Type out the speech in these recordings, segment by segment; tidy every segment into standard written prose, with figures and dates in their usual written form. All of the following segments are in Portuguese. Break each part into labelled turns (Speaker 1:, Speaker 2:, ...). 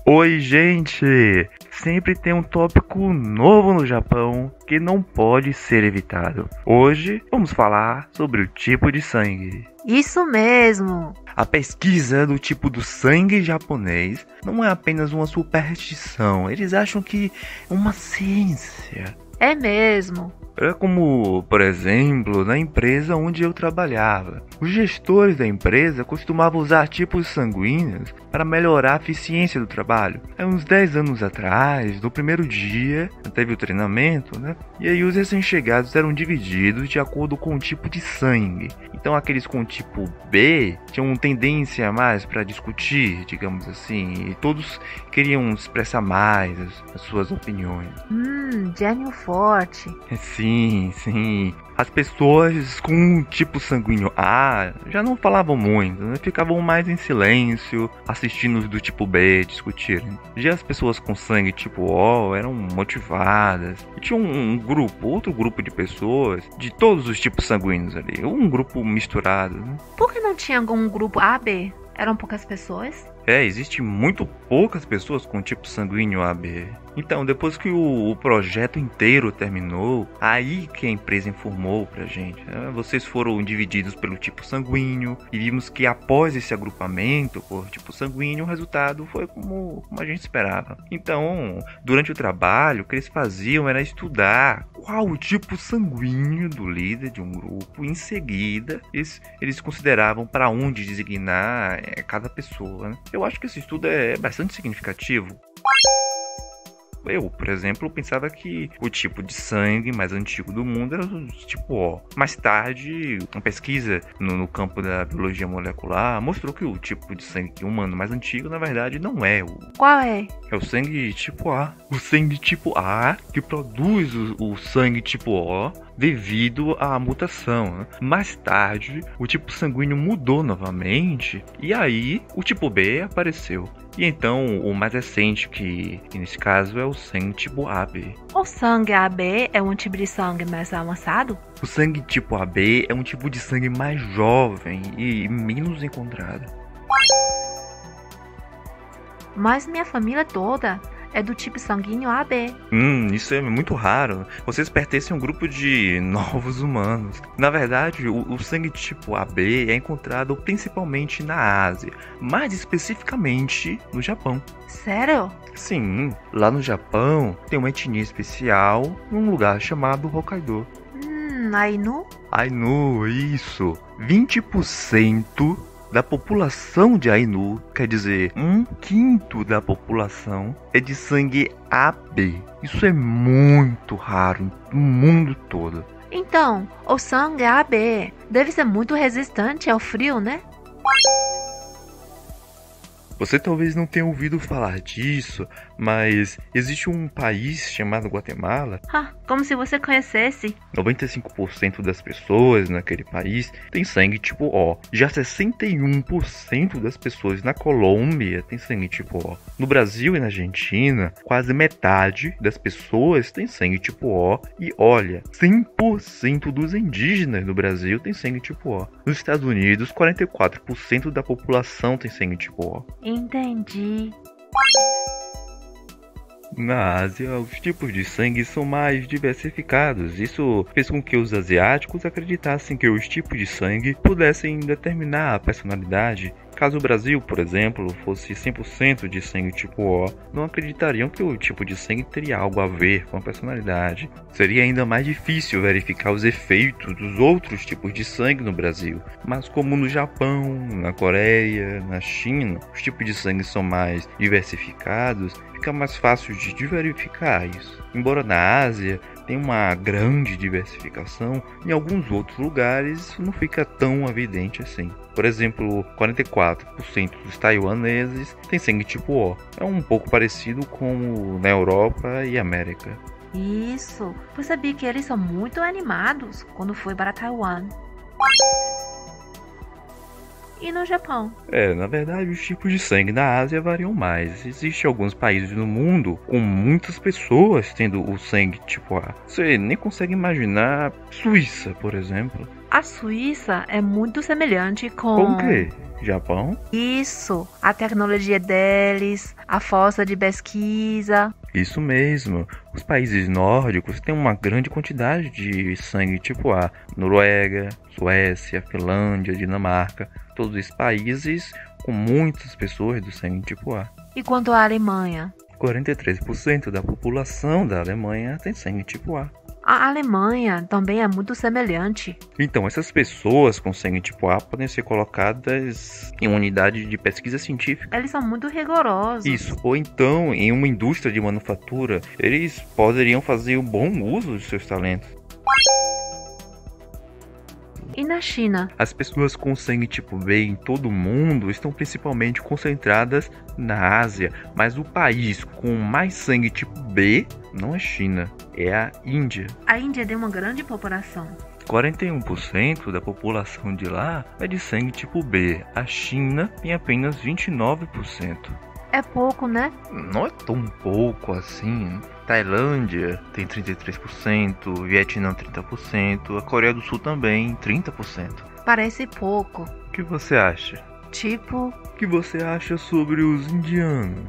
Speaker 1: Oi, gente! Sempre tem um tópico novo no Japão que não pode ser evitado. Hoje vamos falar sobre o tipo de sangue.
Speaker 2: Isso mesmo!
Speaker 1: A pesquisa do tipo do sangue japonês não é apenas uma superstição. Eles acham que é uma ciência.
Speaker 2: É mesmo.
Speaker 1: Era como, por exemplo, na empresa onde eu trabalhava. Os gestores da empresa costumavam usar tipos sanguíneos para melhorar a eficiência do trabalho. Há uns 10 anos atrás, no primeiro dia, teve o treinamento, né? E aí os recém-chegados eram divididos de acordo com o tipo de sangue. Então aqueles com tipo B tinham tendência mais para discutir, digamos assim, e todos queriam expressar mais as suas opiniões.
Speaker 2: Gênio forte.
Speaker 1: Sim. As pessoas com tipo sanguíneo A já não falavam muito, né? Ficavam mais em silêncio, assistindo os do tipo B discutirem. Já as pessoas com sangue tipo O eram motivadas. E tinha outro grupo de pessoas de todos os tipos sanguíneos ali, um grupo misturado, né?
Speaker 2: Por que não tinha algum grupo AB? Eram poucas pessoas?
Speaker 1: Existe muito poucas pessoas com tipo sanguíneo AB. Então, depois que o projeto inteiro terminou, aí que a empresa informou pra gente, né? Vocês foram divididos pelo tipo sanguíneo e vimos que após esse agrupamento por tipo sanguíneo, o resultado foi como a gente esperava. Então, durante o trabalho, o que eles faziam era estudar qual o tipo sanguíneo do líder de um grupo. Em seguida, eles consideravam para onde designar cada pessoa, né? Eu acho que esse estudo é bastante significativo. Eu, por exemplo, pensava que o tipo de sangue mais antigo do mundo era o tipo O. Mais tarde, uma pesquisa no campo da biologia molecular mostrou que o tipo de sangue humano mais antigo, na verdade, não é o...
Speaker 2: Qual é?
Speaker 1: É o sangue tipo A. O sangue tipo A que produz o sangue tipo O devido à mutação, né? Mais tarde, o tipo sanguíneo mudou novamente e aí o tipo B apareceu. E então, o mais recente, que nesse caso é o sangue tipo AB.
Speaker 2: O sangue AB é um tipo de sangue mais avançado?
Speaker 1: O sangue tipo AB é um tipo de sangue mais jovem e menos encontrado.
Speaker 2: Mas minha família toda é do tipo sanguíneo AB.
Speaker 1: Isso é muito raro. Vocês pertencem a um grupo de novos humanos. Na verdade, o sangue tipo AB é encontrado principalmente na Ásia, mais especificamente no Japão.
Speaker 2: Sério?
Speaker 1: Sim, lá no Japão tem uma etnia especial num lugar chamado Hokkaido.
Speaker 2: Ainu?
Speaker 1: Ainu, isso. 20% da população de Ainu, quer dizer, 1/5 da população é de sangue AB. Isso é muito raro no mundo todo.
Speaker 2: Então, o sangue AB deve ser muito resistente ao frio, né?
Speaker 1: Você talvez não tenha ouvido falar disso, mas existe um país chamado Guatemala.
Speaker 2: Como se você conhecesse.
Speaker 1: 95% das pessoas naquele país tem sangue tipo O. Já 61% das pessoas na Colômbia tem sangue tipo O. No Brasil e na Argentina, quase metade das pessoas tem sangue tipo O. E olha, 100% dos indígenas no Brasil tem sangue tipo O. Nos Estados Unidos, 44% da população tem sangue tipo O.
Speaker 2: Entendi.
Speaker 1: Na Ásia, os tipos de sangue são mais diversificados. Isso fez com que os asiáticos acreditassem que os tipos de sangue pudessem determinar a personalidade. Caso o Brasil, por exemplo, fosse 100% de sangue tipo O, não acreditariam que o tipo de sangue teria algo a ver com a personalidade. Seria ainda mais difícil verificar os efeitos dos outros tipos de sangue no Brasil. Mas como no Japão, na Coreia, na China, os tipos de sangue são mais diversificados, fica mais fácil de verificar isso. Embora na Ásia tem uma grande diversificação, em alguns outros lugares isso não fica tão evidente assim. Por exemplo, 44% dos taiwaneses têm sangue tipo O. É um pouco parecido com na Europa e América.
Speaker 2: Isso, percebi que eles são muito animados quando fui para Taiwan. E no Japão?
Speaker 1: Na verdade, os tipos de sangue na Ásia variam mais. Existem alguns países no mundo com muitas pessoas tendo o sangue tipo A. Você nem consegue imaginar Suíça, por exemplo.
Speaker 2: A Suíça é muito semelhante
Speaker 1: Com o quê? Japão?
Speaker 2: Isso, a tecnologia deles, a força de pesquisa.
Speaker 1: Isso mesmo. Os países nórdicos têm uma grande quantidade de sangue tipo A. Noruega, Suécia, Finlândia, Dinamarca. Todos esses países com muitas pessoas do sangue tipo A.
Speaker 2: E quanto à Alemanha?
Speaker 1: 43% da população da Alemanha tem sangue tipo A.
Speaker 2: A Alemanha também é muito semelhante.
Speaker 1: Então, essas pessoas com sangue tipo A podem ser colocadas em uma unidade de pesquisa científica.
Speaker 2: Eles são muito rigorosos.
Speaker 1: Isso, ou então em uma indústria de manufatura, eles poderiam fazer um bom uso dos seus talentos.
Speaker 2: E na China?
Speaker 1: As pessoas com sangue tipo B em todo o mundo estão principalmente concentradas na Ásia, mas o país com mais sangue tipo B não é China, é a Índia.
Speaker 2: A Índia tem uma grande população.
Speaker 1: 41% da população de lá é de sangue tipo B. A China tem apenas 29%.
Speaker 2: É pouco, né?
Speaker 1: Não é tão pouco assim. Tailândia tem 33%, Vietnã 30%, a Coreia do Sul também 30%.
Speaker 2: Parece pouco.
Speaker 1: O que você acha?
Speaker 2: Tipo,
Speaker 1: O que você acha sobre os indianos?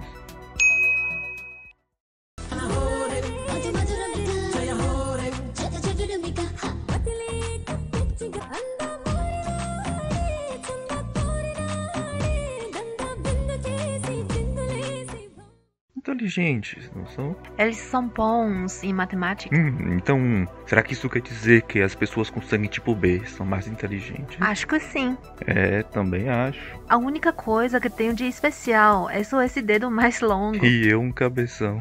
Speaker 1: Inteligentes, não são?
Speaker 2: eles são bons em matemática.
Speaker 1: Então, será que isso quer dizer que as pessoas com sangue tipo B são mais inteligentes?
Speaker 2: Acho que sim.
Speaker 1: Também acho.
Speaker 2: A única coisa que tenho de especial é só esse dedo mais longo.
Speaker 1: E eu um cabeção.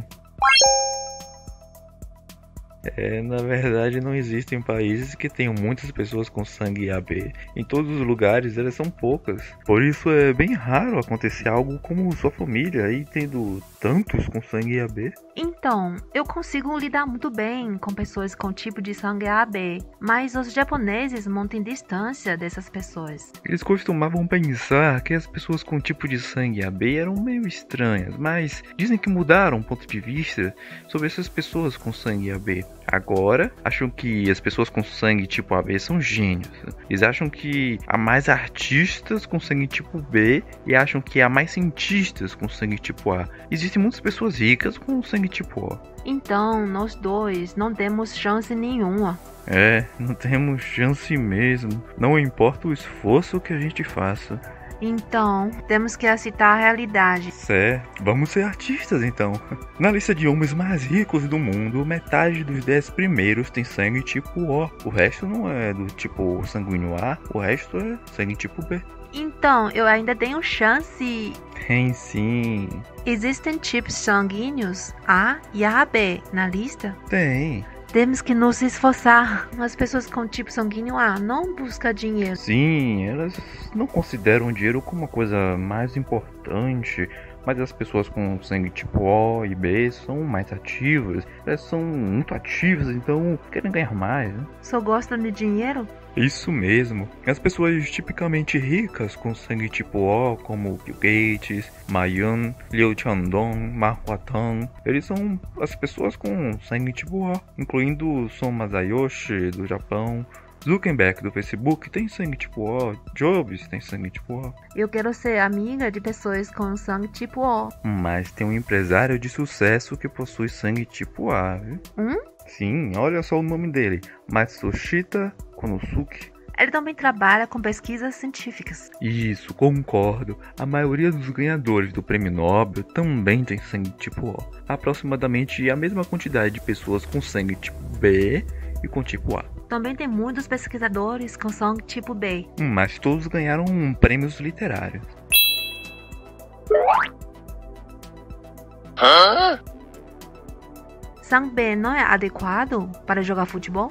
Speaker 1: Na verdade, não existem países que tenham muitas pessoas com sangue AB. Em todos os lugares, elas são poucas. Por isso, é bem raro acontecer algo como sua família aí tendo tantos com sangue AB.
Speaker 2: Então, eu consigo lidar muito bem com pessoas com tipo de sangue AB, mas os japoneses mantêm distância dessas pessoas.
Speaker 1: Eles costumavam pensar que as pessoas com tipo de sangue AB eram meio estranhas, mas dizem que mudaram o ponto de vista sobre essas pessoas com sangue AB. Agora, acham que as pessoas com sangue tipo AB são gênios. Eles acham que há mais artistas com sangue tipo B e acham que há mais cientistas com sangue tipo A. Existem muitas pessoas ricas com sangue tipo O.
Speaker 2: Então, nós dois não temos chance nenhuma.
Speaker 1: Não temos chance mesmo. Não importa o esforço que a gente faça.
Speaker 2: Então, temos que aceitar a realidade.
Speaker 1: Certo, vamos ser artistas então. Na lista de homens mais ricos do mundo, metade dos 10 primeiros tem sangue tipo O. O resto não é do tipo sanguíneo A, o resto é sangue tipo B.
Speaker 2: Então, eu ainda tenho chance.
Speaker 1: Tem sim.
Speaker 2: Existem tipos sanguíneos A e AB na lista?
Speaker 1: Tem.
Speaker 2: Temos que nos esforçar. As pessoas com tipo sanguíneo A não buscam dinheiro.
Speaker 1: Sim, elas não consideram o dinheiro como uma coisa mais importante, mas as pessoas com sangue tipo O e B são mais ativas, elas são muito ativas, então querem ganhar mais, né?
Speaker 2: Só gostam de dinheiro?
Speaker 1: Isso mesmo. As pessoas tipicamente ricas com sangue tipo O, como Bill Gates, Ma Yun, Liu Xiaodong, Ma Huateng, eles são as pessoas com sangue tipo O, incluindo Son Masayoshi do Japão, Zuckerberg do Facebook tem sangue tipo O, Jobs tem sangue tipo O.
Speaker 2: Eu quero ser amiga de pessoas com sangue tipo O.
Speaker 1: Mas tem um empresário de sucesso que possui sangue tipo A, viu? Sim, olha só o nome dele, Matsushita Konosuke.
Speaker 2: Ele também trabalha com pesquisas científicas.
Speaker 1: Isso, concordo. A maioria dos ganhadores do prêmio Nobel também tem sangue tipo O. Aproximadamente a mesma quantidade de pessoas com sangue tipo B e com tipo A.
Speaker 2: Também tem muitos pesquisadores com sangue tipo B.
Speaker 1: Mas todos ganharam prêmios literários.
Speaker 2: Sangue B não é adequado para jogar futebol?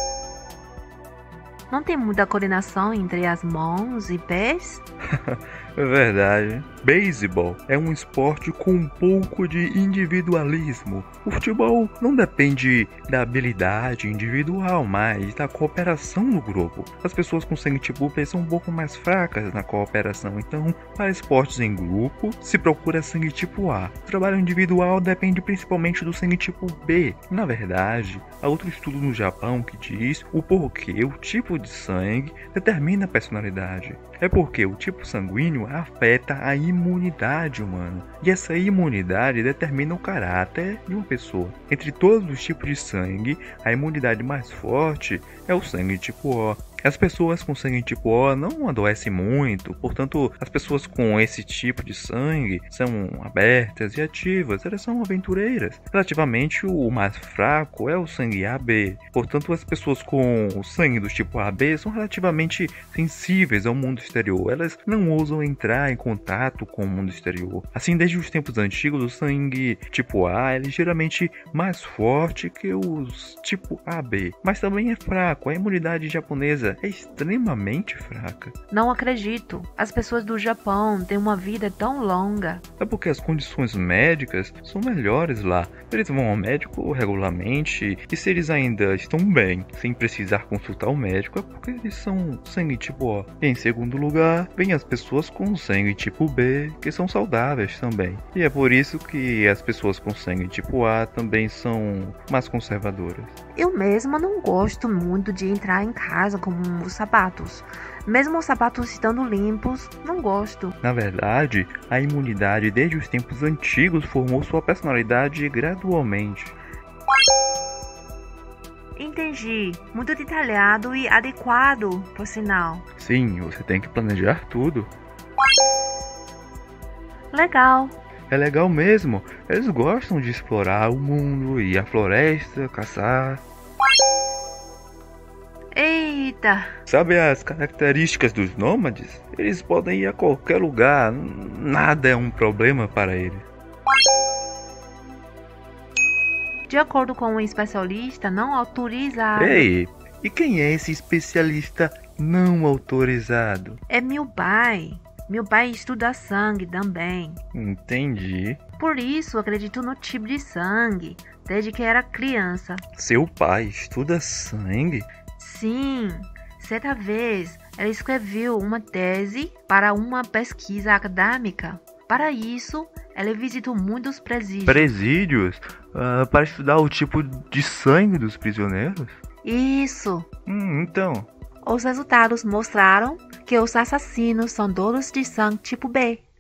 Speaker 2: Não tem muita coordenação entre as mãos e pés?
Speaker 1: É verdade. Beisebol é um esporte com um pouco de individualismo. O futebol não depende da habilidade individual, mas da cooperação no grupo. As pessoas com sangue tipo B são um pouco mais fracas na cooperação, então, para esportes em grupo, se procura sangue tipo A. O trabalho individual depende principalmente do sangue tipo B. Na verdade, há outro estudo no Japão que diz o porquê o tipo de sangue determina a personalidade. É porque o tipo sanguíneo afeta a imunidade humana, e essa imunidade determina o caráter de uma pessoa. Entre todos os tipos de sangue, a imunidade mais forte é o sangue tipo O. As pessoas com sangue tipo O não adoecem muito, portanto, as pessoas com esse tipo de sangue são abertas e ativas, elas são aventureiras. Relativamente, o mais fraco é o sangue AB, portanto, as pessoas com o sangue do tipo AB são relativamente sensíveis ao mundo exterior, elas não ousam entrar em contato com o mundo exterior. Assim, desde os tempos antigos, o sangue tipo A é ligeiramente mais forte que os tipo AB, mas também é fraco. A imunidade japonesa é extremamente fraca.
Speaker 2: Não acredito. As pessoas do Japão têm uma vida tão longa.
Speaker 1: É porque as condições médicas são melhores lá. Eles vão ao médico regularmente e se eles ainda estão bem, sem precisar consultar o médico, é porque eles são sangue tipo O. E em segundo lugar, vem as pessoas com sangue tipo B, que são saudáveis também. E é por isso que as pessoas com sangue tipo A também são mais conservadoras.
Speaker 2: Eu mesma não gosto muito de entrar em casa com os sapatos. Mesmo os sapatos estando limpos, não gosto.
Speaker 1: Na verdade, a imunidade desde os tempos antigos formou sua personalidade gradualmente.
Speaker 2: Entendi. Muito detalhado e adequado, por sinal.
Speaker 1: Sim, você tem que planejar tudo.
Speaker 2: Legal.
Speaker 1: É legal mesmo, eles gostam de explorar o mundo, ir à floresta, caçar.
Speaker 2: Eita!
Speaker 1: Sabe as características dos nômades? Eles podem ir a qualquer lugar, nada é um problema para eles.
Speaker 2: De acordo com um especialista não autorizado.
Speaker 1: Ei, e quem é esse especialista não autorizado?
Speaker 2: É meu pai. Meu pai estuda sangue também.
Speaker 1: Entendi.
Speaker 2: Por isso acredito no tipo de sangue, desde que era criança.
Speaker 1: Seu pai estuda sangue?
Speaker 2: Sim, certa vez ele escreveu uma tese para uma pesquisa acadêmica. Para isso, ele visitou muitos presídios.
Speaker 1: Presídios? Para estudar o tipo de sangue dos prisioneiros?
Speaker 2: Isso.
Speaker 1: Então.
Speaker 2: Os resultados mostraram que os assassinos são todos de sangue tipo B.